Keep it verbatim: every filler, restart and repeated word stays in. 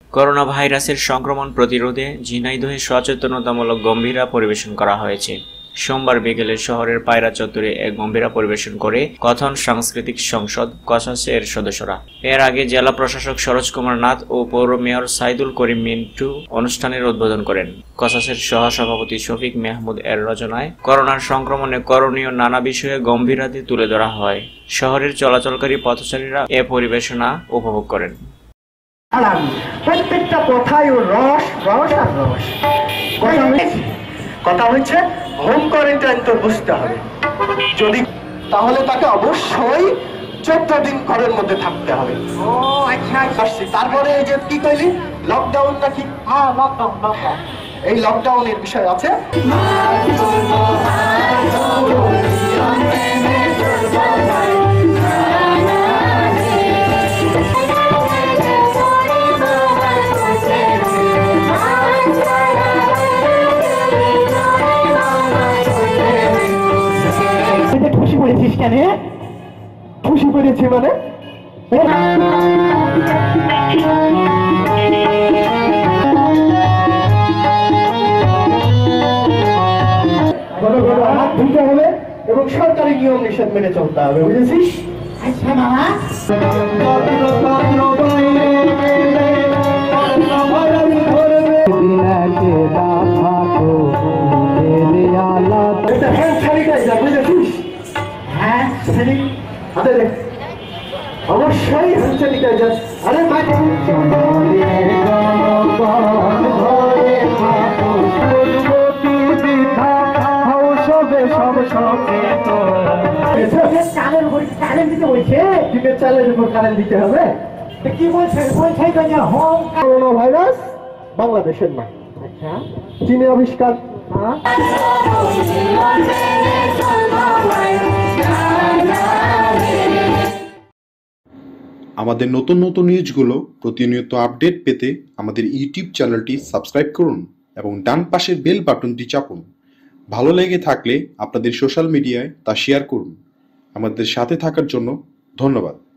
Corona ভাইরাসের সংক্রমণ প্রতিরোধে ঝিনাইদহে সচেতনতামূলক গম্ভীরা পরিবেশন করা হয়েছে। সোমবার বিকেলে শহরের পায়রা চত্বরে এক গম্ভীরা পরিবেশন করে কথন সাংস্কৃতিক সংসদ কসাসের সদস্যরা। এর আগে জেলা প্রশাসক সরোজ কুমার নাথ ও পৌর মেয়র সাইদুল করিম মিন্টু অনুষ্ঠানের উদ্বোধন করেন। কসাসের সহসভাপতি শফিক মেহমুদ এর রচনায় করোনার সংক্রমণে করণীয় নানা বিষয়ে গম্ভীরাতে তুলে ধরা হয়। শহরের চলাচলকারী পথচারীরা এ পরিবেশনা উপভোগ করেন। প্রত্যেকটা কথায় রস রস আর রস কথা হচ্ছে হোম কোয়ারেন্টাইন তো বুঝতে হবে, যদি তাহলে তাকে অবশ্যই চোদ্দ দিন ঘরের মধ্যে থাকতে হবে। ও আচ্ছা আচ্ছা। তারপরে এই যে কি কইলি লকডাউন নাকি? হ্যাঁ লকডাউন লকডাউন এই লকডাউনের বিষয় আছে। খুশি করেছিস কেন? খুশি করেছি মানে হাত ধুতে হবে এবং সরকারি নিয়ম নিষেধ মেনে চলতে হবে, বুঝেছিস? আচ্ছা মামা। অবশ্যই হ্যান্ড স্যানিটাইজার। আরে চালের উপর কারেন্ট দিতে হবে? কি বলছে? বলছে করোনা ভাইরাস বাংলাদেশের না, আচ্ছা চীনে আবিষ্কার। আমাদের নতুন নতুন নিউজগুলো প্রতিনিয়ত আপডেট পেতে আমাদের ইউটিউব চ্যানেলটি সাবস্ক্রাইব করুন এবং ডান পাশের বেল বাটনটি চাপুন। ভালো লেগে থাকলে আপনাদের সোশ্যাল মিডিয়ায় তা শেয়ার করুন। আমাদের সাথে থাকার জন্য ধন্যবাদ।